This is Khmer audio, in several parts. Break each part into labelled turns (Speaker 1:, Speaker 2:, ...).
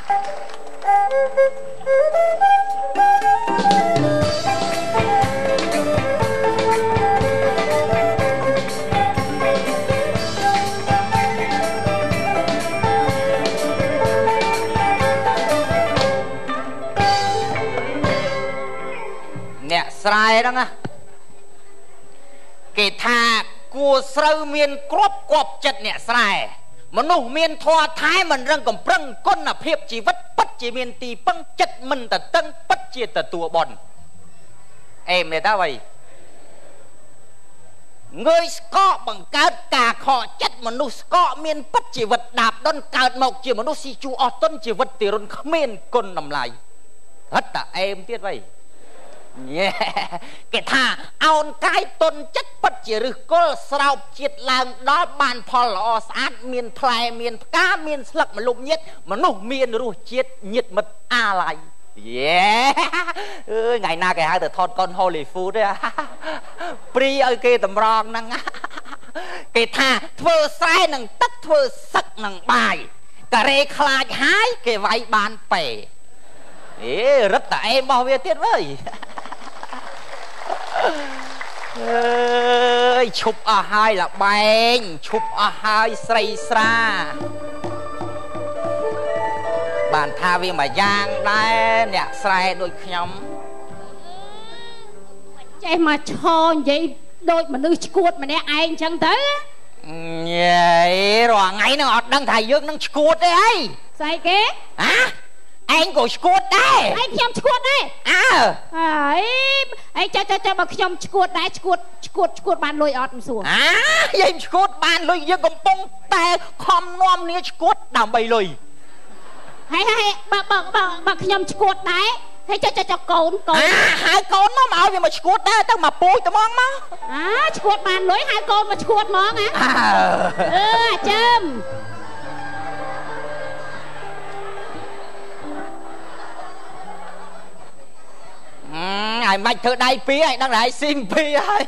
Speaker 1: ស្រែហ្នឹងណាគេថាគួស្រូវមានគ្រាប់គប់ចិត្តអ្នកស្រែមនុស្សមានធម៌ថែមិនរឹងកំប្រឹងគុណភាពជីវិតពិតជាមានទីពឹងចិត្តមិនតតឹងពិតជាទទួលបន់អេមនេះតើអ្វីងើយស្កកបង្កើតការខកចិត្តមនុស្សស្កកមានពិតជីវិតដាបដុនកើតមកជាមនុស្សស៊ីជួអស់ទុនជីវិតទីរុនគ្មានគុណតម្លៃហិតតែអេមទៀតអ្វីគេថាអោនកាយទុនចិត្តពិតជាឫសគល់ស្រោបជាតិឡើងដល់បានផលល្អស្អាតមានផ្លែមានផ្កាមានស្លឹកម្លប់ញៀតមនុស្សមានរសជាតិញៀតមិត្តអាឡ័យអើយថ្ងៃណាគេហៅទៅថតកូន Hollywood ទេព្រីឲ្យគេតម្រង់ហ្នឹងគេថាធ្វើស្រែនឹងទឹកធ្វើសឹកនឹងបាយការេខ្លាចហើយគេវាយបានពេអេរឹតតែអេមរបស់វាទៀតវើយអើយឈប់អស់ហើយលបែងឈប់អស់ហើយស្រីស្រាបានថាវាមួយយ៉ាងដែរអ្នកស្រែដូចខ្ញុំ
Speaker 2: ចេះមកឈរនិយាយដូចមនុស្សឈួតម្នាក់ឯងអញ្ចឹងទៅ
Speaker 1: យេរាល់ថ្ងៃហ្នឹងអត់ដឹងថាយើងនឹងឈួតទេអី
Speaker 2: ស្អីគេ
Speaker 1: ឯងក៏ឈួតដែរ
Speaker 2: ឯងខ្ញុំឈួតដែរហើយចាំបើខ្ញុំឈួតដែរឈួតបានលុយអត់មិនសួរ
Speaker 1: យើងឈួតបានលុយយើងកំពុងតែខំនាំគ្នាឈួតដើម្បីលុយ
Speaker 2: ហើយបើខ្ញុំឈួតដែរហើយចុះកូន
Speaker 1: ហៅកូនមកឲ្យវាមកឈួតដែរទៅមកពូជត្មងមក
Speaker 2: ឈួតបានលុយហៅកូនមកឈួតហ្មងចាំ
Speaker 1: ហើយមិនធ្វើដៃពីរឲ្យដឹងតែស៊ីមពីរហើយ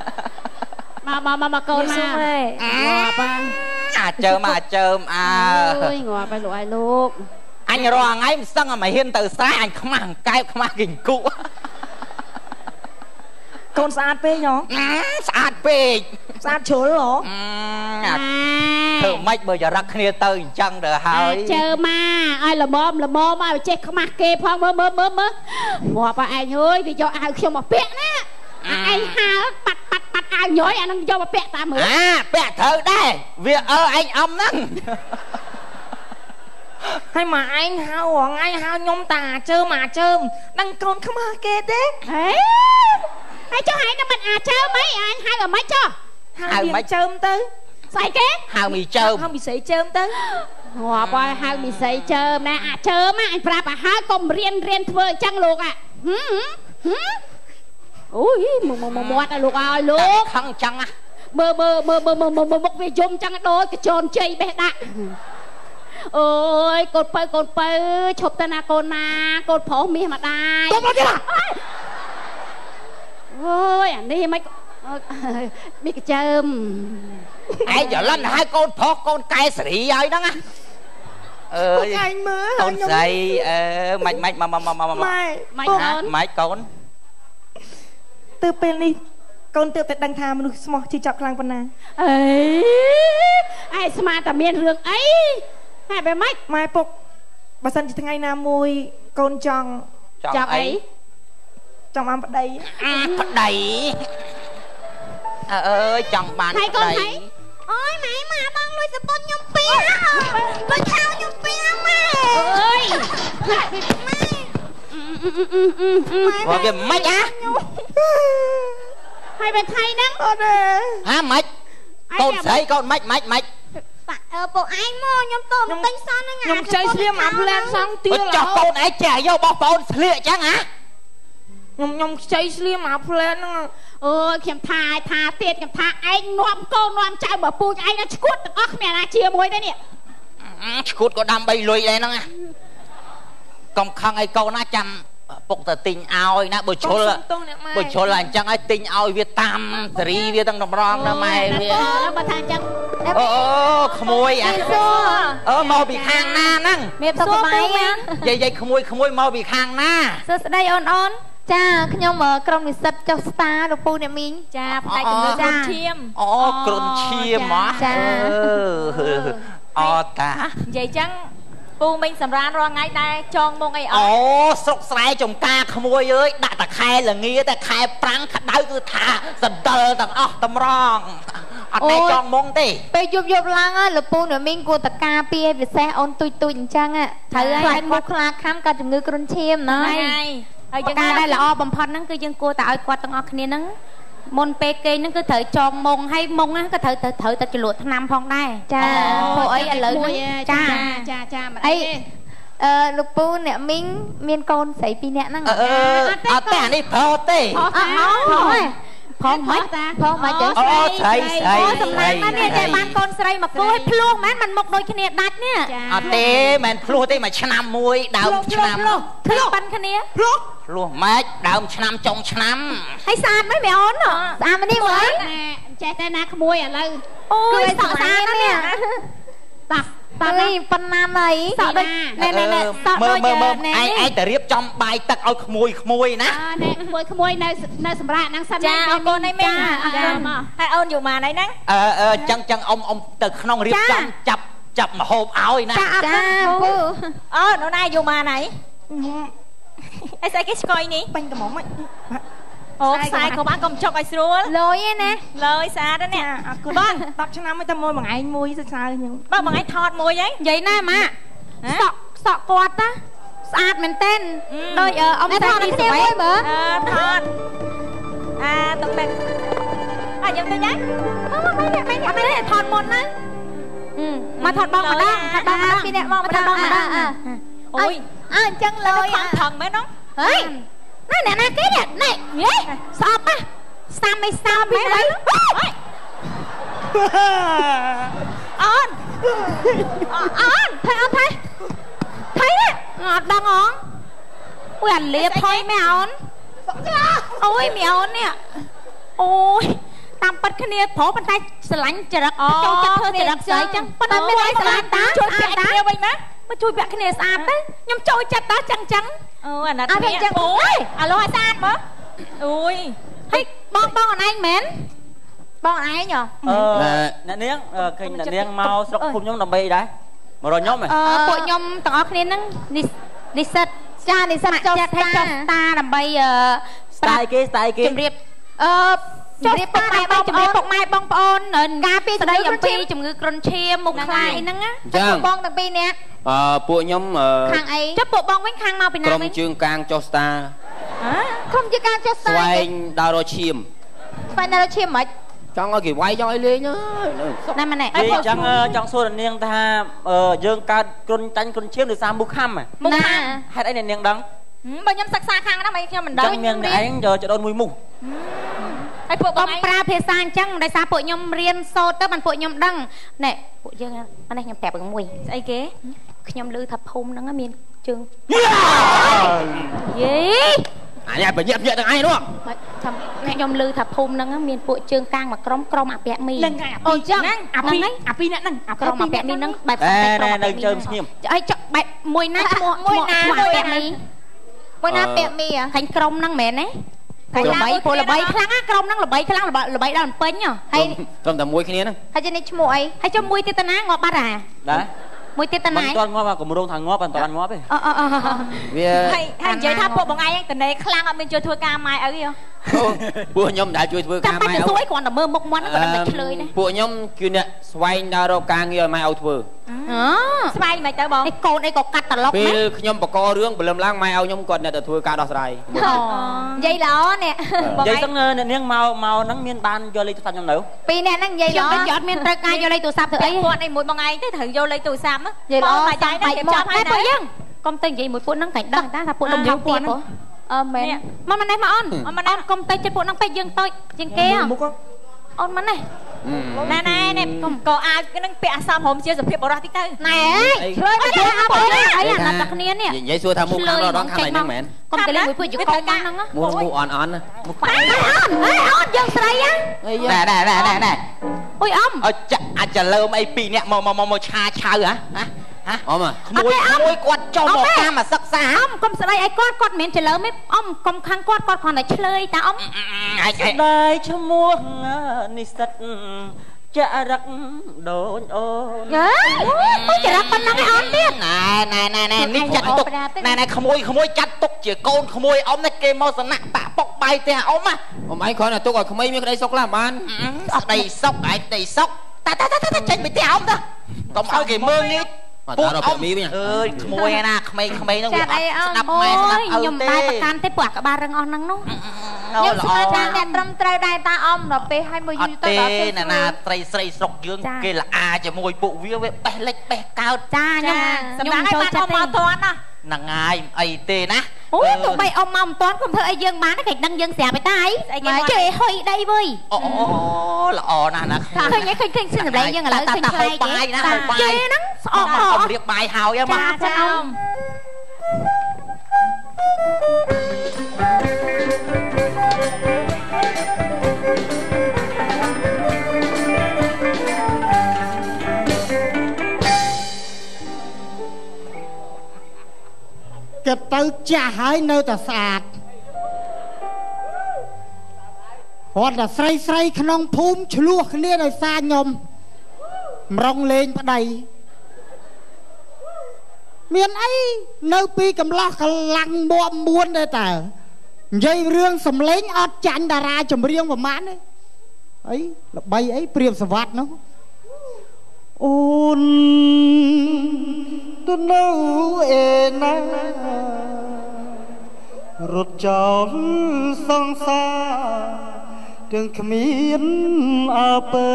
Speaker 2: មកកូនមកងាប់
Speaker 1: អាចើមអើ
Speaker 2: យងាប់ហើយលោកឲ្យលោក
Speaker 1: អញរាល់ថ្ងៃមិនសឹងឲ្យមកហ៊ានទៅស្រែអញខ្មាស់កែបខ្មាស់គិញគក់
Speaker 3: កូនស្អាតពេកហ៎
Speaker 1: ស្អាតពេក
Speaker 3: ស្អាតជ្រុលហ៎
Speaker 1: ធ្វើម៉េចបើចរិតគ្នាទៅអញ្ចឹងទៅហើយ
Speaker 2: ជើមកឲ្យល្មមឲ្យចេះខ្មាស់គេផងមើលងាប់ហើយឯងអើយវាយកអាវខ្ញុំមកពាក់ណាឯងហើបាត់អាវញយអានឹងយកមកពាក់តាមមើល
Speaker 1: ពាក់ត្រូវដែរវាឯងអំហ្នឹង
Speaker 3: ហើយមកឯងហៅរងឯងហៅខ្ញុំតាជើមដឹងកូនខ្មាស់គេទេ
Speaker 2: ហើយចុះឯងនឹងមិនអាចើមអីអញហៅឲ្យមិនចុះ
Speaker 3: ហៅមិនជើមទៅ
Speaker 2: ស្អីគេ
Speaker 1: ហៅមីជើម
Speaker 3: ហៅមីស័យជើមទៅ
Speaker 2: ងាប់ហើយហៅមីស័យជើមណាអាចជើមអញប្រាប់ឲ្យហៅកុំរៀនធ្វើអញ្ចឹងលោកអូយមកមាត់ឲ្យលោកឲ្យលោក
Speaker 1: ខឹងអញ្ចឹង
Speaker 2: មើលមុខវាយំអញ្ចឹងដូចកញ្ចនជ័យបេះដាក់អូយកូនពៅឈប់ទៅណាកូនណាកូនប្រុសមាសម្ដាយ
Speaker 1: ទៅមកទៀត
Speaker 2: អូយអានេះមិនមីកញ្ចើម
Speaker 1: ឯងច្រឡំហៅកូនប្រុសកូនកែសេរីហើយហ្នឹងណា
Speaker 3: អើយឯងមើល
Speaker 1: កូនស្រីម៉េចមកម៉េចកូន
Speaker 3: ទៅពេលនេះកូនទើបតែដឹងថាមនុស្សស្មោះជិះចាប់ខ្លាំងប៉ុណ្ណា
Speaker 2: ឯងស្មានតែមានរឿងអីហើយបែបម៉េច
Speaker 3: ម៉ែពុកបើសិនជាថ្ងៃណាមួយកូនចង់
Speaker 2: អី
Speaker 3: ចង់បានប្តី
Speaker 1: ប្តីអើយចង់បានប្តី
Speaker 2: អូយម៉ែមកបងលុយសពុនខ្ញុំពីលុយខោខ្ញុំពីម៉ែអើយ
Speaker 1: ម៉ែវាមិន
Speaker 2: ហើយបែបថៃហ្នឹង
Speaker 3: អត់ទេ
Speaker 1: ម៉េចកូនស្រីកូនម៉េច
Speaker 2: ពួកឯងមកខ្ញុំទៅទិញសនហ្នឹង
Speaker 3: ខ្ញុំចៃស្លៀមអាផ្លែនសង់ទៀត
Speaker 1: ចោះកូនឯងចេះយកបោះបងស្លៀកអញ្ចឹង
Speaker 3: ខ្ញុំចៃស្លៀមអាផ្លែនហ្នឹង
Speaker 2: អូយខ្ញុំថាទៀតខ្ញុំថាឯងនាំកូននាំចៅបើពូជឯងឈួតទាំងអស់គ្មានណាជាមួយទេនេះ
Speaker 1: ឈួតក៏ដើម្បីលុយដែរហ្នឹងកុំខឹងឲ្យកូនណាចាំពុកទៅទិញឲ្យណាបើជុលអញ្ចឹងឲ្យទិញឲ្យវាតាមសេរីវាទាំងតម្រងណាម៉ែវា
Speaker 2: បើថាអញ្ចឹង
Speaker 1: អូក្មួយមកពីខាងណាហ្នឹង
Speaker 3: មានសុខសប្បាយ
Speaker 1: យាយក្មួយមកពីខាងណា
Speaker 3: សួស្ដីអូនចាខ្ញុំក្រុមនិស្សិតចុះស្តាលោកពូអ្នកមីងចាផ្នែកជំនួយគ្រុនឈាម
Speaker 1: គ្រុនឈាមហ៎
Speaker 3: ចា
Speaker 1: តា
Speaker 3: និយាយចឹងពូមីងសម្រានរាល់ថ្ងៃដែរចងមុងអី
Speaker 1: ស្រុកស្រែចំការក្មួយអើយដាក់តែខែល្ងាតែខែប្រាំងក្តៅគឺថាសណ្ដិលទាំងអស់តម្រងអត់តែចងមុងទេ
Speaker 3: ពេលយប់ឡើងលោកពូអ្នកមីងគួរតកាពីឲ្យពិសេសអូនទុយអញ្ចឹងត្រូវឲ្យមុខខ្លាខាំក៏ជំងឺគ្រុនឈាមណាហើយយើងការដែលល្អបំផុតហ្នឹងគឺយើងគួរតែឲ្យគាត់ទាំងអស់គ្នាហ្នឹងមុនពេលគេហ្នឹងគឺត្រូវចងមុងហើយមុងហ្នឹងក៏ត្រូវតែជ្រលក់ថ្នាំផងដែរចាព្រោះអីឥឡូវហ្នឹង
Speaker 2: ចាមិនអី
Speaker 3: លោកពូអ្នកមីងមានកូនស្រី2នាក់ហ្នឹង
Speaker 1: អត់ទេអានេះប្រុសទេ
Speaker 3: ផងមិនចឹង
Speaker 1: ស្រី
Speaker 3: សម្រាប់ណានេះតែបានកូនស្រីមកគួយភ្លោះមែនមិនមុខដូចគ្នាដាច់នេះ
Speaker 1: អត់ទេមិនភ្លោះទេមួយឆ្នាំមួយដើមឆ្នាំ
Speaker 3: ភ្លោះប៉ាន់គ្នា
Speaker 1: ភ្លោះម៉េចដើមឆ្នាំចុងឆ្នាំ
Speaker 3: ហើយស្អាតไหมមែអូនស្អាតមកនេះមើល
Speaker 2: ចេះតែណាក្មួយឥឡូវ
Speaker 3: អូយសក់ស្អាតនេះតានេះប៉ុណ្ណាហើយសក់ដូចណែសក់ដូច
Speaker 1: ឯងតែរៀបចំបាយទឹកឲ្យក្មួយណា
Speaker 2: ណែក្មួយនៅសម្រាប់ហ្នឹងសិន
Speaker 3: ចាអរគុណឯមីហើយអូនอยู่ម៉ានអីហ្នឹង
Speaker 1: ចឹងអ៊ំទៅក្នុងរៀបចំចាប់មហូបឲ្យណា
Speaker 3: ចាពូអូនណាอยู่ម៉ានអីអីស្អីគេស្គយនេះ
Speaker 4: បាញ់កំមុំ
Speaker 3: អូខ្សែក៏បានកុំចុកឲ្យស្រួលលយឯណាលយស្អាតណា
Speaker 4: អរគុណបង10ឆ្នាំទៅមួយថ្ងៃមួយសើខ្ញុំ
Speaker 3: បងថ្ងៃថតមួយហីនិយាយណាម៉ាសក់គាត់ណាស្អាតមែនទែនដូចអ៊ំតែនេះស្បែកមើលថតតុកបែកយ៉ាងទៅណាមិនថតមុនណាមកថតបងម្ដងពីអ្នកបងម្ដងអូយអញ្ចឹងលយថងមែនហ្នឹងហេណែណាគេនេះណែស្អប់ណាសាំមិនសាំពីហ្នឹងអូនថៃអូនថៃនេះអត់ដឹងហ៎អូយអាលៀបថយមែអូនអូយមែអូននេះអូយតាមប៉ាត់គ្នាប្រុសប៉ុន្តែស្រឡាញ់ចរិតចូលចិត្តធ្វើចរិតស្អីចឹងប៉ុន្តែមានអីស្រឡាញ់តាជួយពាក់គ្នាវិញណាមកជួយពាក់គ្នាស្អាតទៅខ្ញុំចូលចិត្តតាចឹងអូអាណិតគ្នាអូយអាឡូឲ្យស្អាតមើលអូយហើយបងអនឯងមែនបងឯង
Speaker 1: អ្នកនាងឃើញអ្នកនាងមកស្រុកភូមិខ្ញុំដើម្បីអីដែរមករកខ្ញុំ
Speaker 3: ពួកខ្ញុំទាំងអស់គ្នាហ្នឹងនិស្សិតចានិស្សិតចុះស្តាដើម្បី
Speaker 1: ស្ដាយគេ
Speaker 3: ជំរាបជំរាបពុកម៉ែបងប្អូនការពារស្ដីអំពីជំងឺគ្រុនឈាមមុខខ្លាយហ្នឹងណាបងទាំងពីរនាក់
Speaker 1: ពួកខ្ញុំ
Speaker 3: ខាងអីចុះពួកបងវិញខាងមកពីណាវិញ
Speaker 1: ក្រុមជើងកាងចុះស្តា
Speaker 3: ក្រុមជើងកាងចុះស្តា
Speaker 1: ស្វែងដើររកឈាម
Speaker 3: មិន
Speaker 1: ចង់ឲ្យគេវាយចង់ឲ្យលេង
Speaker 3: ណាម៉ែ
Speaker 1: អីចង់សួរនាងថាយើងកើតគ្រុនចាញ់គ្រុនឈាមដោយសារមុខខំហេតុអីនាងដឹង
Speaker 3: បើខ្ញុំសិក្សាខាងហ្នឹងមិនខ្ញុំមិនដឹង
Speaker 1: ចឹងនាងឯងយកចដូនមួយមុខ
Speaker 3: ហើយពួកបងប្រើភាសាអញ្ចឹងដោយសារពួកខ្ញុំរៀនសូត្រទៅបានពួកខ្ញុំដឹងណែពួកយើងនេះខ្ញុំប្រាប់មួយស្អីគេខ្ញុំឮថាភូមិហ្នឹងមានជើងយេ
Speaker 1: អញបញ្ញាប់ទាំងឯងនោះ
Speaker 3: ខ្ញុំឮថាភូមិហ្នឹងមានពួកជើងកាងមួយក្រុមអាពាក់មី
Speaker 4: អូនចឹង
Speaker 3: អាពីរអ្នកហ្នឹងក្រុមអាពាក់មីហ្នឹងបែប
Speaker 1: ក្រុមនៅជើងស្ងៀម
Speaker 3: ហើយចុះបែបមួយណាឈ្មោះពាក់មីមួយណាពាក់មីខាញ់ក្រុមហ្នឹងមែនទេល្បីពលល្បីខ្លាំងណាក្រុមហ្នឹងល្បីខ្លាំងល្បីដល់ពេញ
Speaker 1: ហើយក្រុមតែមួយគ្នាហ្នឹង
Speaker 3: ហើយចេះនេះឈ្មោះអីហើយចុះមួយទៀតតាណាងាប់បាត់ហ่า
Speaker 1: ដែរ
Speaker 3: មួយទៀតតាណា
Speaker 1: មិនទាន់ងាប់កម្រងថាងាប់មិនទាន់ងាប់ទេ
Speaker 3: វាហើយនិយាយថាពួកបងឯងតនេខ្លាំងអត់មានជួយធ្វើការម៉ែឪទេ
Speaker 1: ពួកខ្ញុំមិនដែលជួយធ្វើការម៉ែឪ
Speaker 3: ចាំតែសួយគ្រាន់តែមើលមុខមាត់ហ្នឹងក៏ដឹងតែឆ្លើយដែរ
Speaker 1: ពួកខ្ញុំគឺអ្នកស្វែងដើររកការងារឲ្យម៉ែឪធ្វើ
Speaker 3: ស្វែងមិនទៅបងឯកូនអីក៏កាត់ត្រឡប់
Speaker 1: ពេលខ្ញុំបករឿងព្រលឹមឡើងម៉ែឪខ្ញុំគាត់អ្នកទៅធ្វើការដោះស្រាយ
Speaker 3: និយាយល្អនេះ
Speaker 1: និយាយហ្នឹងអ្នកនាងមកហ្នឹងមានបានយកលេខទូរស័ព្ទខ្ញុំនៅ
Speaker 3: ពីរអ្នកហ្នឹងនិយាយល្អខ្ញុំអត់មានត្រូវការយកលេខទូរស័ព្ទធ្វើអីគាត់ឯងមួយបងឯងទៅត្រូវយកលេខទូរស័ព្ទនិយាយល្អបាយចាយហ្នឹងគេចាប់ឲ្យពួកយើងកុំទៅនិយាយមួយពួកហ្នឹងតែដឹងថាពួកខ្ញុំយកទៀតមែនមកនេះមកអូនកុំទៅចិត្តពួកហ្នឹងពេកយើងតូចជាងគេអូនមិនណែក៏អាចនឹងពាក់អសមហមជាសុភាពបរោះតិចទៅណែឆ្លើយមកអីអាណាតាគ្នានេះ
Speaker 5: និយាយសួរថាមុខខាងដល់ខាងណាហ្នឹងមែនក
Speaker 3: ុំកលេងមួយពួកយកកងហ្នឹង
Speaker 5: មុខអន់អន់មុខ
Speaker 3: អើអូនយើងស្រីហ៎
Speaker 1: ណែ
Speaker 3: អូយអ៊ំ
Speaker 1: អាចលើមអីពីរនាក់មកឆាឆៅហ៎
Speaker 5: អ៊ំ
Speaker 1: ក្មួយគាត់ចុះមកតាមមកសិក្សា
Speaker 3: អ៊ំកុំស្ដីឲ្យគាត់មិនមែនច្រឡំទេអ៊ំកុំខាងគាត់គ្រាន់តែឆ្លើយតាអ៊ំ
Speaker 1: ស្ដីឈ្មោះនិស្សិតចរឹកដូចអូន
Speaker 3: អូយចរឹកប៉ុណ្ណឹងឯអូនទៀត
Speaker 1: ណែនេះចាត់ទុកណែក្មួយចាត់ទុកជាកូនក្មួយអ៊ំនេះគេមកសណៈតាក់បុកបាយផ្ទះអ៊ំ
Speaker 5: អ៊ំឯងគ្រាន់តែទុកឲ្យក្មេងមានក្តីសុខខ្លះបាន
Speaker 1: ក្តីសុខឯងក្តីសុខតាចេញពីផ្ទះអ៊ំតាកុំឲ្យគេមើលនេះ
Speaker 5: ពួកអ៊ំអើយ
Speaker 1: ក្មួយណាក្មេងហ្នឹងវាអត់ស្ដាប់ម៉ែស្ដាប់ឪទេ
Speaker 3: ខ្ញុំតែប្រកាន់ទេពួកក្បាលរឹងអស់ហ្នឹងនោះ
Speaker 2: ខ្ញុំស្គាល់ថាអ្នកត្រឹមត្រូវដែរតាអ៊ំដល់ពេលឲ្យមកយូរទៅដល់ពេល
Speaker 1: ណាត្រីស្រីស្រុកយើងគេល្អជាមួយពួកវាបេះលិចបេះកើត
Speaker 3: ចាខ្ញុំចូលចិត្តមកតាន់ណា
Speaker 1: ហ្នឹងហើយអីទេណា
Speaker 3: អូយទោះបីអ៊ំមកមិនតាន់កុំធ្វើអីយើងបានគេដឹងយើងស្រាប់ទៅតែគេហុយដីវើយ
Speaker 1: អូល្អណាស់ណា
Speaker 3: ឃើញស្នំលេងយើងឥឡូវឃើញខ្លាយគេគេហ្នឹងស្អកអស់
Speaker 1: រៀបបាយហើយមក
Speaker 3: ចាអ៊ំ
Speaker 6: គេទៅចាស់ហើយនៅតែស្អាតគាត់តែស្រីក្នុងភូមិឆ្លោះគ្នាដោយសារខ្ញុំម្រងលេងប្តីមានអីនៅពីកំឡោះកម្លាំងមួនទេតើនិយាយរឿងសំឡេងអត់ចាញ់តារាចម្រៀងប្រមាណទេអីល្បីអីព្រាបសវត្តនោះអូនទៅនៅឯណារត់ចោលសង្សារទាំងគ្មានអពើ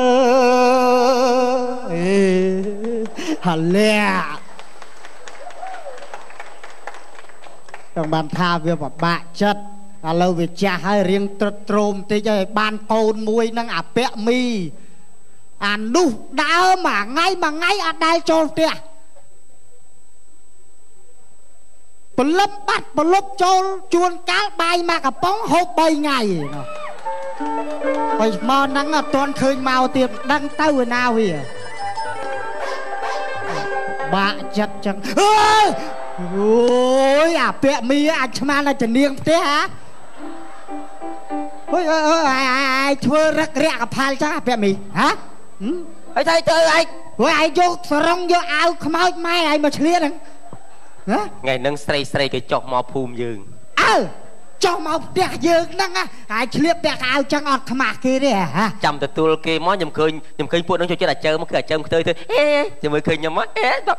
Speaker 6: ហាលែต้องបានថាវាពិបាកចិត្តឥឡូវវាចាស់ហើយរៀងត្រុតត្រោមតិចហើយបានកូនមួយនឹងអាពាក់មីអានោះដើរមួយថ្ងៃអត់ដែលចូលផ្ទះពលឹមបាត់ប្រលប់ចូលជួនកាលបាយមកកំប៉ុងហូប3ថ្ងៃហើយមកហ្នឹងអត់ទាន់ឃើញមកទៀតដឹងទៅឯណាវាបាក់ចិត្តចឹងអូយអាពាក់មីអាចឆ្មានៅជំនាងផ្ទះហ៎អើយធ្វើរឹករាក់កផាល់ចឹងអាពាក់មីហ៎អីទៅឯងអូយឯងយកសរងយកអាវខ្មោចម៉ែឯងមកឆ្លៀតហ្នឹង
Speaker 1: ថ្ងៃហ្នឹងស្រីគេចុះមកភូមិយើង
Speaker 6: ចុះមកផ្ទះយើងហ្នឹងហើយឆ្លៀតពាក់អាវចឹងអត់ខ្មាស់គេទេហ៎
Speaker 1: ចាំទទួលគេមកខ្ញុំឃើញពួកហ្នឹងចូលចិត្តអាចើមកគឺអាចើខ្ទើយទៅចាំមើលឃើញខ្ញុំមក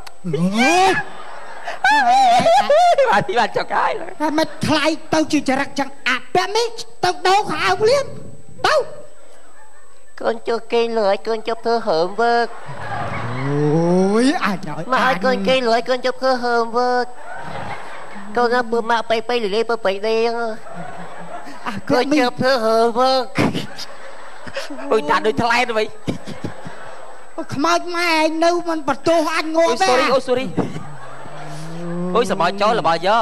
Speaker 1: បាទចុកហើយ
Speaker 6: តែមិនថ្លៃទៅជាចរិតចឹងអាពាក់នេះទៅដោខោអាវភ្លាមទៅ
Speaker 1: កូនជួយគេលឿយកូនជប់ធ្វើហើមវើក
Speaker 6: អូយអាច
Speaker 1: ឲ្យមកឲ្យកូនគេលឿយកូនជប់ធ្វើហើមវើកកូនណាពើម៉ាក់បៃលីពើបៃដេងកូនជប់ធ្វើហើមវើកអូយតាដូចថ្លែទៅវិញ
Speaker 6: ខ្មោចម៉ែឯងនៅមិនបន្ទោសអញងប់ទេ
Speaker 1: អូស៊ូរីអូយសបោចូលរបស់យើ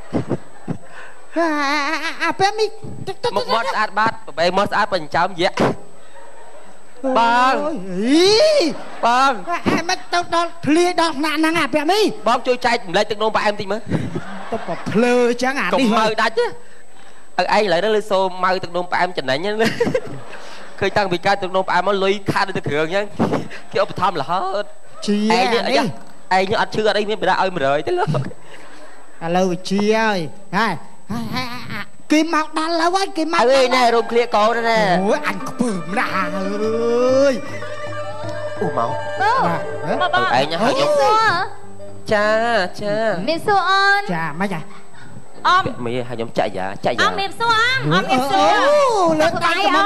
Speaker 6: អាពេលនេះ
Speaker 1: មកមាត់ស្អាតបាត់បែមាត់ស្អាតបើចិញ្ចើមយៈបង
Speaker 6: មិនទៅដល់ភ្លាដល់ថ្នាក់ហ្នឹងអាពាក់នេះ
Speaker 1: បងជួយចែកម្លែកទឹកនោមផ្អែមតិចមើល
Speaker 6: ទៅក៏ភ្លើចឹងអានេះ
Speaker 1: កុំមើលដាច់ទេឲ្យឯងឥឡូវនេះលើសូមម៉ៅទឹកនោមផ្អែមចំណេញឃើញតាំងពីកើតទឹកនោមផ្អែមមកលុយខាតទៅគ្រឿងចឹងគេឧបត្ថម្ភរហូត
Speaker 6: ជា
Speaker 1: ឯងនេះអត់ឈឺអត់អីមានបដាឲ្យ100ទេលោក
Speaker 6: ឥឡូវជាហើយហើយគេមកដល់ហើយគេមក
Speaker 1: អើយណែរួមឃ្លៀកកូនណែ
Speaker 6: អូយអញខ្ពើមណាស់អើយ
Speaker 1: អូមក
Speaker 3: បង
Speaker 1: ឯងហើយខ្ញុំចា
Speaker 3: មានសួរអូន
Speaker 6: ចាមិនចា
Speaker 3: អ៊ំ
Speaker 1: មីឲ្យខ្ញុំចាក់យ៉ា
Speaker 3: អ៊ំមានសួរអ៊ំមានសួរ
Speaker 6: អូលើកដៃអ៊ំ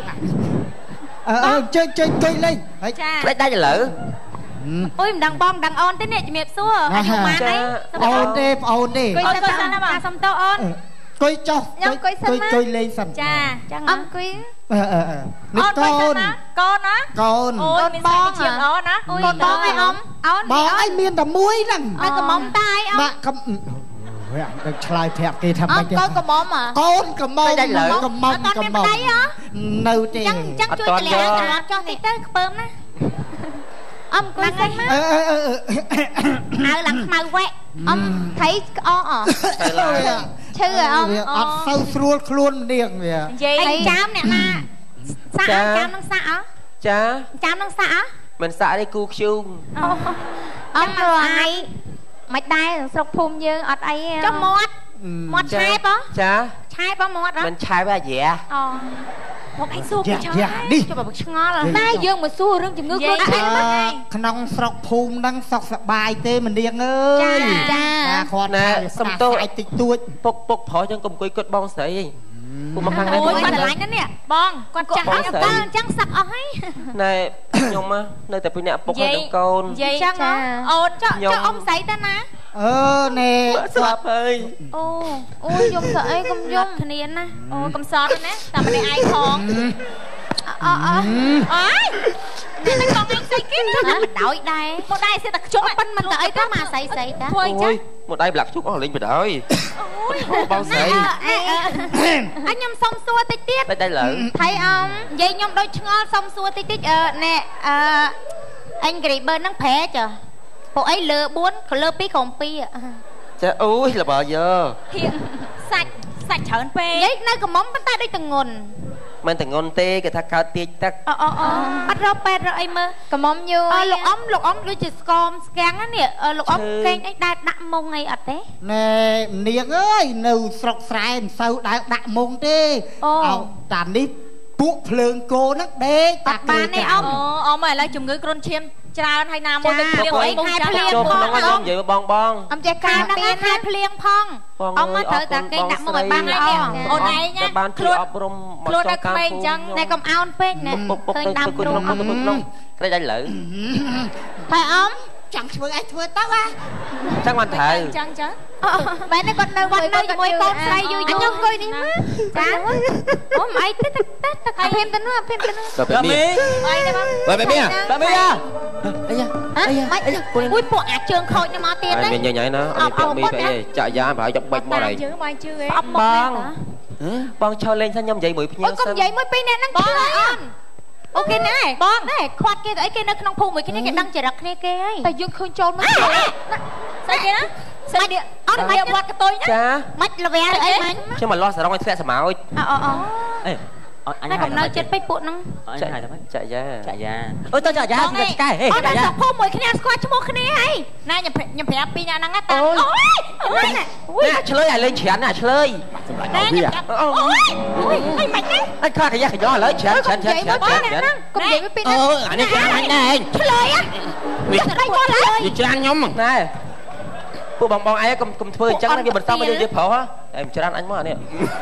Speaker 6: ចេញកុយលេង
Speaker 3: ចា
Speaker 1: ផ្លេចដាច់ឥឡូវ
Speaker 3: អូយមិនដឹងបងដឹងអូនទេនេះជំរាបសួរអាយុប៉ុន្មានអី
Speaker 6: អូនទេបងអូនទេ
Speaker 3: កុយសិនណាបងសុំតោអូន
Speaker 6: គួយចុះ
Speaker 3: ខ្ញុំគួយសិន
Speaker 6: គួយលេងសិន
Speaker 3: ចាចឹង
Speaker 2: អ៊ំគួយ
Speaker 6: នេះកូន
Speaker 3: កូនណា
Speaker 6: កូន
Speaker 3: អូយមានសាច់ជាងអូនណាអូយកូនបងឯងអូន
Speaker 6: បងឯងមានតែមួយហ្នឹង
Speaker 3: នៅកំមុំតាឯងអូន
Speaker 6: ដាក់កំដឹកឆ្លើយប្រាប់គេថាម៉េច
Speaker 3: កូនកំមុំហ៎
Speaker 6: កូនកំមុំកំមុំកំមុំនៅទេ
Speaker 3: ចឹងជួយតម្លាក់ត្រឡប់ចុះតិចទៅខ្ពើមណាអមគួយសិនមកអើឡើងខ្មៅវែកអមថៃក្អកអឈឺអម
Speaker 6: អត់សូវស្រួលខ្លួននាងវា
Speaker 3: និយាយចាមអ្នកណាសាក់ចាមនឹងសាក់អ
Speaker 1: ចា
Speaker 3: ចាមនឹងសាក់អ
Speaker 1: មិនសាក់ទេគូខ្ជូង
Speaker 3: អមរងឯងមិនដែរស្រុកភូមិយើងអត់អីចុះមាត់ឆែប
Speaker 1: ចា
Speaker 3: ឆែបមាត់
Speaker 1: មិនឆែបអាយ៉ា
Speaker 3: អូមកឯងសួរពីឆ្ងល់ចុះបើឆ្ងល់តែយើងមកសួររឿងជំងឺខ្លួនឯង
Speaker 6: ក្នុងស្រុកភូមិហ្នឹងសុខសប្បាយទេម្នាងអើយ
Speaker 3: ចា
Speaker 6: គាត់ណែសុំតូចតិចតួច
Speaker 1: ពុកប្រុសចឹងកុំអង្គុយគាត់បងស្រីឯងពុកមកខាងនេះ
Speaker 3: អូយគាត់ឆ្លាញ់ណាស់នេះបងគាត់ចាស់អត់អញ្ចឹងសឹកអស់ហើយ
Speaker 1: ណែខ្ញុំនៅតែពីអ្នកពុកហើយកូន
Speaker 3: និយាយចឹងអូនចុះអ៊ំស្រីទៅណា
Speaker 6: ណែ
Speaker 1: ស្លាប់ហើយ
Speaker 3: អូយខ្ញុំsợអីកុំយំគ្នាណាអូកុំសតណាតែម្នាក់ឯងផងអើយនេះកងឯងស្អីគេមិនដោយដែរមកដែរសិតតែខ្ជុំប៉ុនមិនទៅអីទៅមកស្អីតា
Speaker 1: ធ្វើអីចឹងមកដៃប្លាក់ខ្ជុំអស់លេងបដ ாய் បងស្រី
Speaker 3: អញខ្ញុំសុំសួរតិចទៀត
Speaker 1: ដៃលើ
Speaker 3: ថៃនិយាយខ្ញុំដូចឆ្ងល់សុំសួរតិចណែអញគ្រីបឺហ្នឹងប្រែចពួកអីលើ4ក៏លើ2ក្រោម2
Speaker 1: ចាអូយល្បើយើ
Speaker 3: សាច់ច្រើនពេកនិយាយនៅកំមុំប៉ុន្តែដូចតងន់
Speaker 1: មិនតងន់ទេគេថាកើតទាចទឹក
Speaker 3: អត់រកពេទ្យរកអីមើលកំមុំយូរលោកអ៊ំដូចជាស្គមស្គាំងណានេះលោកអ៊ំគេងអីដែរដាក់មុងអីអត់ទេ
Speaker 6: ណែនាងអើយនៅស្រុកស្រែមិនសូវដែរដាក់មុងទេតានេះពួកភ្លើងគោហ្នឹងដេក
Speaker 3: តាបានទេអ៊ំឥឡូវជំងឺគ្រុនឈាមច្រើនហើយណាមួយទៅភ្លៀងអីខែភ្លៀង
Speaker 1: ចូលក្នុងខ្ញុំនិយាយបង
Speaker 3: អមចេះការហ្នឹងខែភ្លៀងផងអ៊ំមកត្រូវតែគេដាក់មកឲ្យបានហើយអូនឯងណា
Speaker 1: បានជួយអប់រំ
Speaker 3: ខ្លួនតែក្មេងអញ្ចឹងតែកុំអោនពេកណាឃើញដាំគ្រូ
Speaker 1: ក្នុងក្រេចដៃលើ
Speaker 3: ហើយអ៊ំ
Speaker 6: ចង់ធ្វើអីធ្វើទៅ
Speaker 1: ចឹងមិនត្រូវ
Speaker 3: អញ្ចឹងបែរនេះគាត់នៅវត្តនៅជាមួយកូនស្រីយូរខ្ញុំអង្គុយនេះមកចាអូមិនអីទេតែភេមទៅនោះ
Speaker 1: ទៅ
Speaker 3: ពេល
Speaker 1: មី
Speaker 3: អីទេបង
Speaker 1: ទៅមី
Speaker 3: អូយពួកអាជើងខូចនេះមកទៀត
Speaker 1: ទេញ៉ៃណាអត់ពីមីទៅចាក់យ៉ាប្រហែលចាប់បាច់មកហើយ
Speaker 3: ជើងបងជឿឯង
Speaker 1: បងឈរលេងថាខ្ញុំនិយាយមួយភ្ញៀវ
Speaker 3: សិនអូកុំនិយាយមួយពីរអ្នកហ្នឹងជឿអូខេណែបងណែខ្វាត់គេទៅអីគេនៅក្នុងភូមិមួយគ្នាគេដឹងចរិតគ្នាគេហើយតែយើងឃើញចូលមកស្អីគេណាស្អីអត់មិនវត្តកតុយណា
Speaker 1: ចា
Speaker 3: មិនល្វាអីមិញ
Speaker 1: ខ្ញុំមកលាស់សរងឲ្យធ្លាក់សម្ោច
Speaker 3: អេអញហើយកំណៅចិត្តពេកពួកហ្នឹង
Speaker 1: ចាក់យ៉ា
Speaker 6: អូទៅចាក់យ៉ាស្គាល់កែហេ
Speaker 3: ចាក់យ៉ាអត់ភូមិមួយគ្នាស្គាល់ឈ្មោះគ្នាហើយណាខ្ញុំប្រាប់ពីអ្នកហ្នឹងតា
Speaker 1: អូយណាឆ្លើយឲ្យលេងច្រើនណាឆ្លើយ
Speaker 3: សម្រាប់អូយអីមិនណា
Speaker 1: អញខ្លាចកយ៉ាកយោឥឡូវច្រើន
Speaker 3: កុំនិយាយពី
Speaker 1: អូអានេះច្រើនអញដែរ
Speaker 3: ឆ្លើយវាដៃមកឡើយ
Speaker 1: វាច្រើនខ្ញុំណែពួកបងឯងកុំធ្វើអញ្ចឹងវាមិនសមឲ្យយើងប្រុសហ៎ឯងច្រើនអញមកអានេះ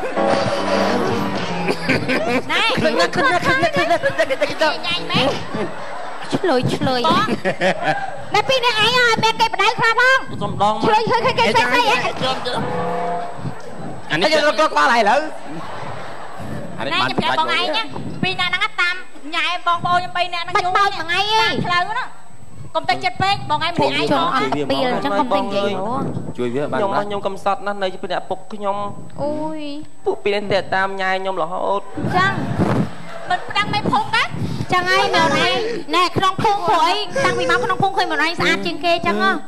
Speaker 3: ណែឃើញមកខ្លួនខាងនេះញ៉ៃមែនឆ្លើយណែពីនេះឯងឲ្យមានគេបដៅខ្លះផង
Speaker 1: សំដង
Speaker 3: ឆ្លើយឃើញគេស្អីស្អី
Speaker 1: អានេះយើងរកក្បាលហើយឥឡូវ
Speaker 3: អានេះបានបងឯងពីអ្នកហ្នឹងតាមញ៉ែបងប្អូនខ្ញុំ3នាក់ហ្នឹងយូរបាច់មួយថ្ងៃឯងផ្លូវហ្នឹងកុំទៅចិត្តពេកបងឯងម្នាក់ឯង
Speaker 1: បង
Speaker 3: អត់ពីអញ្ចឹងកុំទៅនិយាយ
Speaker 1: ជួយវាបានខ្ញុំកំសត់ណាស់នៅពីអ្នកពុកខ្ញុំ
Speaker 3: អូយ
Speaker 1: ពួកពីនេះតែតាមញ៉ែខ្ញុំរហូត
Speaker 3: ចឹងមិនផ្ដាំងមិនភូមិដែរចឹងហើយមើលឯងណែក្នុងភូមិពួកអីតាំងពីមកក្នុងភូមិឃើញមើលឯងស្អាតជាងគេចឹងហ៎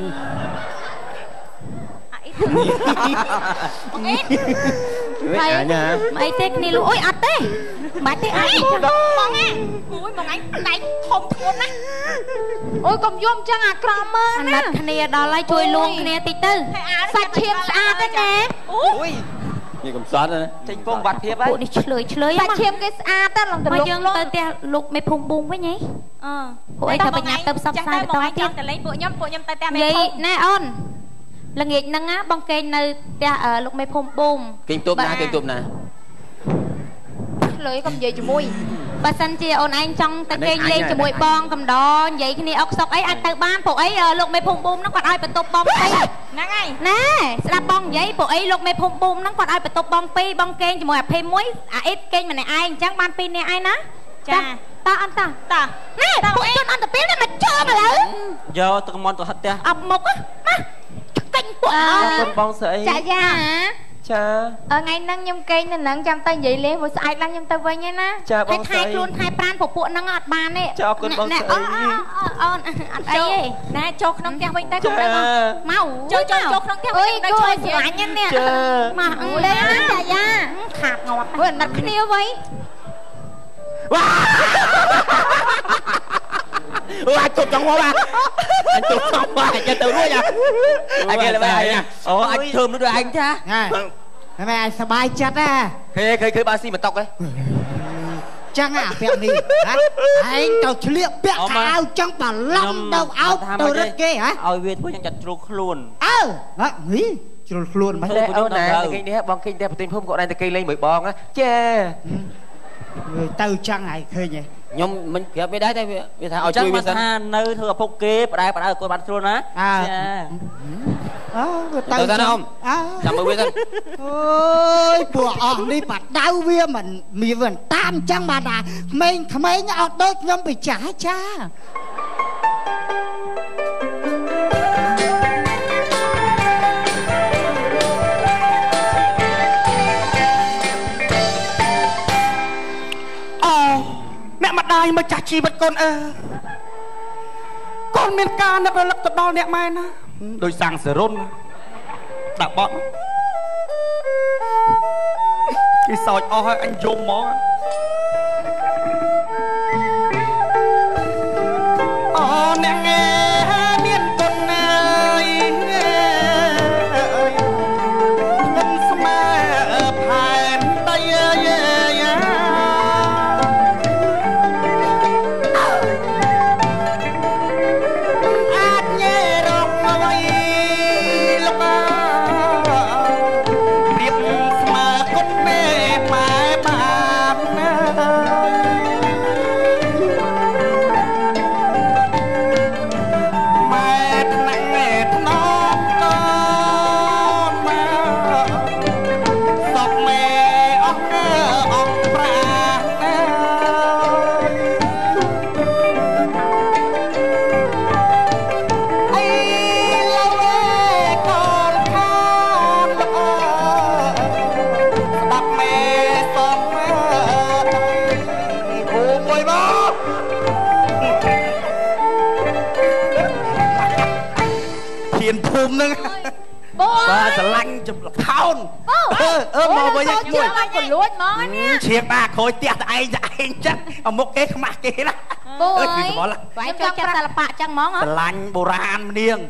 Speaker 3: បងអីហើយអីទេគ្នាលូអុយអត់ទេបាច់ទេអីបងឯងអូយបងឯងដៃធំធ្ងន់ណាស់អូយកុំយំចឹងអាក្រក់មើលណាអាណិតគ្នាដល់ហើយជួយលួងគ្នាតិចទៅសាច់ឈាមស្អាតទេណា
Speaker 1: អូយនេះកំសត់ណាចេញពងវត្តភាពហើយ
Speaker 3: ពួកនេះឆ្លើយសាច់ឈាមគេស្អាតតែឡងទៅយើងទៅផ្ទះលោកមេភូមិប៊ូងវិញហីពួកអីទៅបញ្ញាទៅផ្សព្វផ្សាយបន្តទៀតទៅលេងពួកខ្ញុំទៅផ្ទះមេភូមិណែអូនល្ងាចហ្នឹងណាបងកេងនៅផ្ទះលោកមេភូមិប៊ូម
Speaker 1: គេងទប់ណាឆ្លើ
Speaker 3: យកុំនិយាយជាមួយ bà sân chia ôn anh trong tay kênh lên cho mùi bong cầm đo vậy khi này ốc sọc ấy anh tự ban phụ ấy lục mê phùng bùm nó còn ai bật tục bong pi
Speaker 4: nè ngay
Speaker 3: nè ra bong vậy phụ ấy lục mê phùng bùm nó còn ai bật tục bong pi bong kênh cho mùi phê muối ít kênh mà này ai chẳng ban pi này ai ná
Speaker 4: cha
Speaker 3: ta ăn ta nè phụ ấy ăn tập pin này mà cho mà lỡ
Speaker 1: giờ tụi con tụi hết nha
Speaker 3: ọc mục á kênh của
Speaker 1: con bong sợi
Speaker 3: chả ra hả
Speaker 1: cha
Speaker 3: ngày nâng nhâm kênh nên nâng trăm tay vậy liền vừa ai lăng nhâm tay với nhá ná hai luôn hai pran phục vụ nâng ọt bàn ấy
Speaker 1: cho con bong sợi
Speaker 3: ấy
Speaker 4: nè cho nó theo bên tay
Speaker 1: không
Speaker 4: đây
Speaker 3: mau
Speaker 4: cho nó theo
Speaker 3: ơi
Speaker 4: đây
Speaker 3: cô
Speaker 4: cho
Speaker 3: sửa nha nè mà
Speaker 4: đây
Speaker 3: chả ra khạc ngọt vừa đặt kia vậy
Speaker 1: anh chụp trong hoa ba anh chụp trong hoa cho tự nuôi nha anh kia là bài nha anh thơm nó đưa anh cha
Speaker 6: Thế mày sờ bài chặt à
Speaker 1: khi ba xi mà tóc ấy
Speaker 6: chẳng à bẹo đi anh tao liệp bẹo áo trong bà lông đầu áo tao rất ghê hả
Speaker 1: ôi viên tôi chẳng chặt trục luôn
Speaker 6: nghĩ trục luôn mấy
Speaker 1: đâu nè cái này bong kinh đẹp tin hôm gọi đây cây lên bởi bong á chê
Speaker 6: người tao chẳng ai khơi nhỉ
Speaker 5: nhưng mình kịp với đấy đây vì thằng ở
Speaker 1: chẳng mà tha nơi thừa phục kê bà đây cô bán luôn á
Speaker 5: tao ra không chào mừng quý thân
Speaker 6: ôi bùa ỏng đi bắt đau vía mình mì vườn tam chẳng mà đà mình mấy nhau đốt nhóm bị trả cha
Speaker 1: mẹ mặt đai mà chả chi vật con miền ca nó phải lập tập đo nẹt mai na đôi sang sờ rôn đã bọn cái sỏi o anh dùng mó nè nghe miền con ơi ngân sma phèn tay bà sẽ lanh chụp là khôn mò với nhau chui chiếc ba khối tiệt anh chắc ở một cái mặt kia đó
Speaker 3: phải cho ta là bạ chẳng món hả
Speaker 1: lanh bồ ran niêng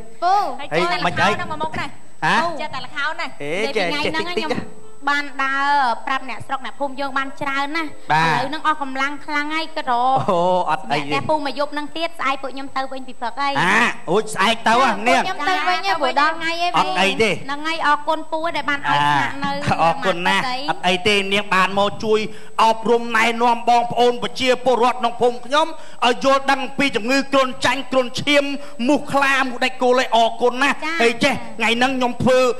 Speaker 4: mà chơi mà một này hả chơi ta là khao này
Speaker 3: ngày nâng ban đa prap nè sọc nè phun dương ban trao nè ở nâng o cầm lăng khlang ngay cái đồ nè phun mà dục nâng tiết ai phụ nhâm tơ bên bị phật ai
Speaker 1: ôi ai tao à nè
Speaker 3: nhâm tơ bên nha buổi đó ngay ấy đi nâng ngay o con pu để ban nơi
Speaker 1: o con nè ai tên nè ban mò chui ọp rùm này nom bong ôn và chia po rọt nông phun nhóm ở vô đăng pi chấm ngư cồn chanh cồn chiêm mục khlam đại cô lại o con nè hay che ngày nâng nhom phư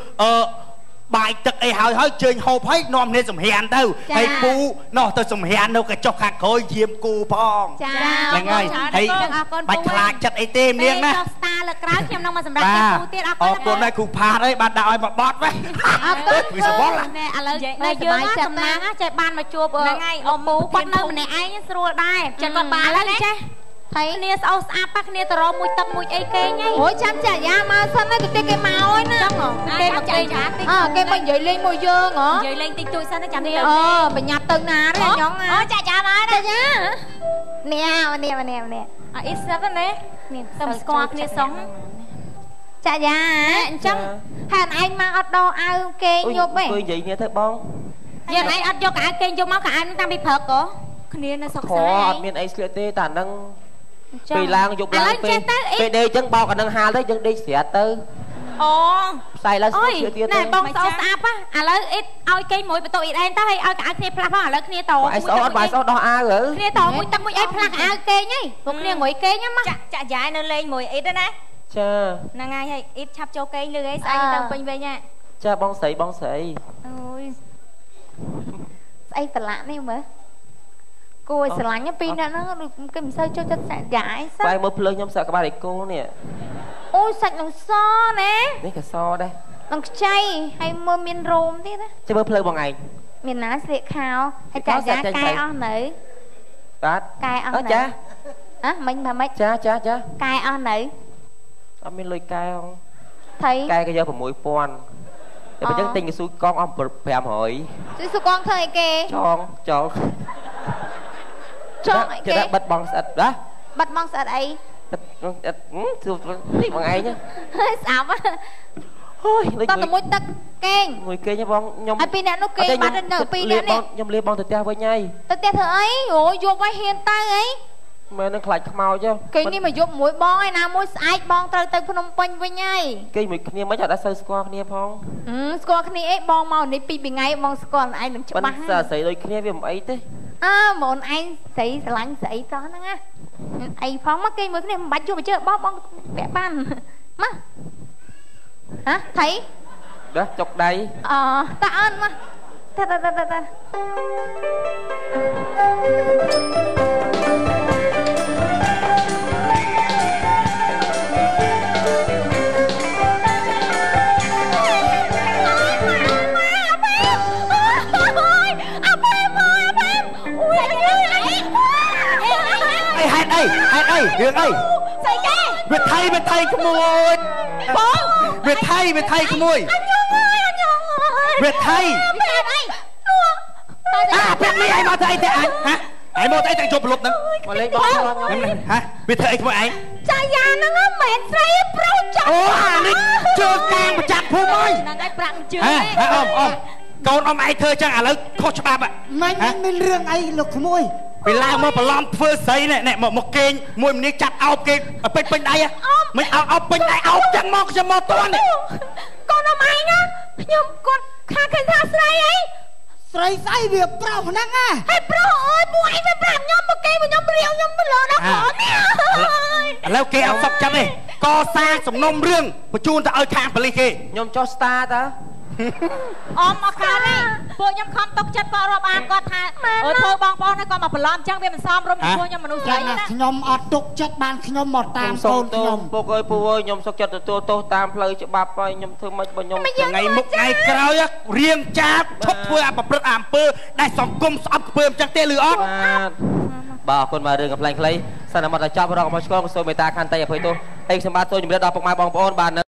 Speaker 1: bài tật ấy hỏi chơi hộp hết nom nên sầm hèn đâu hay pu nó tôi sầm hèn đâu cái cho khạc khôi diêm cu phong là ngay hay bạch lạc chặt ấy tem liền nè
Speaker 3: là cái nhầm nông mà sầm ra pu tiết
Speaker 1: con này cụ phá đấy ban đạo mà bót đấy vì sao bót là
Speaker 3: nè lời dương á sầm nang á chạy ban mà chua ngay ông pu bót nơi mình này ai nhá xua đây chân con bà đấy thấy nia sao áp bác nia tao mùi tập mùi ấy kê nhá ôi chăm chả ya mà sao nó cái cây màu ấy nè cây mà cây cây mình dậy lên mùi dương hả
Speaker 4: dậy lên tinh chui sao nó chăm đi
Speaker 3: mình nhặt từng nà đấy nhón à chả mà đấy nhá nè
Speaker 4: ít sao cái này tầm squat nia sống
Speaker 3: chả ya chăm hàng anh mang ở đâu ao kê nhôm ấy
Speaker 1: tôi vậy nghe thấy bông
Speaker 3: giờ anh ăn cho cả kê vô máu cả anh đang bị phật hả
Speaker 4: nia nó sọc
Speaker 1: khó miền ấy sửa tê tàn đang bị lang dục lang pe đây chân bao cả đang hà đấy chân đi xẻ tư xài là sửa tiền
Speaker 3: này bong sao sáp á à lấy ít ao cây mũi tụi ít em tới ao cả kia plak á lấy kia tổ
Speaker 1: ai số đó a rồi
Speaker 3: kia tổ mũi tâm mũi em plak ao cây nhỉ cũng kia mũi cây nhá má
Speaker 4: chả dài nó lên mũi ít đó nè
Speaker 1: cha
Speaker 4: nè ngay hay ít chắp châu cây lưới ấy anh tao quanh về nha
Speaker 1: cha bong sấy
Speaker 3: ôi ai tạt lạ này mà cô sờ lạnh nhá pin nó được cái mình sơi cho giải sao
Speaker 1: vai mơ plơ nhóm sợ các bà để cô nè
Speaker 3: ôi sạch lòng so nè
Speaker 1: đấy cả so đây
Speaker 3: lòng chay hay mơ miên rôm thế đó
Speaker 1: chứ mơ plơ bằng ngày
Speaker 3: miền ná sẽ khao hay cả giá cay on nữ cay on nữ
Speaker 1: cha
Speaker 3: á mình mà mấy
Speaker 1: cha
Speaker 3: cay on nữ
Speaker 1: ôngមានលុយកែkhông
Speaker 3: thấy
Speaker 1: កែក៏យក6,000តែបើចឹងទិញកស៊ូកងអស់500
Speaker 3: ស៊ូកងធ្វើអីគេ
Speaker 1: ចង
Speaker 3: អីគេ
Speaker 1: គេបិទបងស្អិតណា
Speaker 3: បាត់បងស្អិតអី
Speaker 1: បិទបងស្អិតនេះបងឯង
Speaker 3: ហើយស្អាប់
Speaker 1: អូយ
Speaker 3: តតែមួយទឹកគេង
Speaker 1: មួយគេងបងខ្ញុំ
Speaker 3: ហើយពីរអ្នកនោះគេបាត់នៅពីរអ្នកនេះ
Speaker 1: ខ្ញុំលាបងទៅផ្ទះវិញហើយ
Speaker 3: ទៅផ្ទះធ្វើអីអូយកឲ្យហ៊ានទៅអី
Speaker 1: មើលនឹងខ្លាចខ្មោច
Speaker 3: គេនេះមកយកមួយបងឯណាមួយស្អែកបងត្រូវទៅភ្នំពេញវិញហើយ
Speaker 1: គេមួយគ្នាមិនអត់សូវស្គាល់គ្នាផង
Speaker 3: ស្គាល់គ្នាអីបងមកនេះ2ថ្ងៃបងស្គាល់ឯងនឹងច្បាស់
Speaker 1: ហ្នឹងស្រីដូចគ្នាវាមិនអីទេ
Speaker 3: អើម៉ូនឯងស្រីស្រឡាញ់ស្រីតោះហ្នឹងណាអីផងមកគេមួយគ្នាមិនបាច់យកទៅជើបងពាក់បានមកហ៎ថៃ
Speaker 1: đó chọc đầy
Speaker 3: tạ ơn mà ta
Speaker 1: hai việc ơi Việt Thay cái mùi Việt Thay cái mùi Việt Thay biết mấy ai mà thấy anh hả ai mà thấy thằng chụp lục nữa mà lấy bóng hả Việt Thay cái mùi anh
Speaker 3: cha già nó mệt say pro chọc
Speaker 1: này chưa càng mà chặt phu môi hả con ông ai thơ chắc à lớn khó cho ba bạn
Speaker 6: mình mình rương ai lục môi
Speaker 1: ពេលឡើងមកប្រឡំធ្វើស្អីណែមកគេងមួយម្នាក់ចាប់អោបគេពេញដៃមិនអោបពេញដៃអោបចឹងមកខ្ញុំមកតន់
Speaker 3: កូនអមឯងណាខ្ញុំគាត់ខាឃើញថាស្រីអី
Speaker 6: ស្រីស្អីវាប្រុសហ្នឹងណា
Speaker 3: ហើយប្រុសអើយពួកឯងវាប្រាប់ខ្ញុំមកគេខ្ញុំរៀវខ្ញុំលើដល់ក្រនេះ
Speaker 1: ឥឡូវគេអត់សុខចិត្តទេកសាងសំណុំរឿងបញ្ជូនទៅឲ្យខាងប៉ូលីសគេខ្ញុំចុះ star តើ
Speaker 3: អមមកខាងនេះពួកខ្ញុំខំຕົកចិត្តគាត់រាប់អានគាត់ថាអើធ្វើបងប្អូនគាត់មកបន្លំចឹងវាមិនសមរម្យពួកខ្ញុំមនុស្សស្រីណា
Speaker 6: ខ្ញុំអត់ទុកចិត្តបានខ្ញុំមកតាមកូនខ្ញុំ
Speaker 1: ពុកអើយពូអើយខ្ញុំសុខចិត្តទទួលទោសតាមផ្លូវច្បាប់ហើយខ្ញុំធ្វើមិនបើខ្ញុំថ្ងៃមុខថ្ងៃក្រោយរៀងចាបឈប់ធ្វើអប្រព្រឹត្តអំពើដែលសង្គមស្អប់ខ្ពើមចឹងទេឬអត់បាទអរគុណមករឿងកំ pl ែងខ្លីសិនតែមកតែចប់រកមកឆ្កងសូមមេត្តាខន្តីអភ័យទោសហើយខ្ញុំបាទសូមជម្រាបដល់ពុកម៉ែបងប្អូនបាទ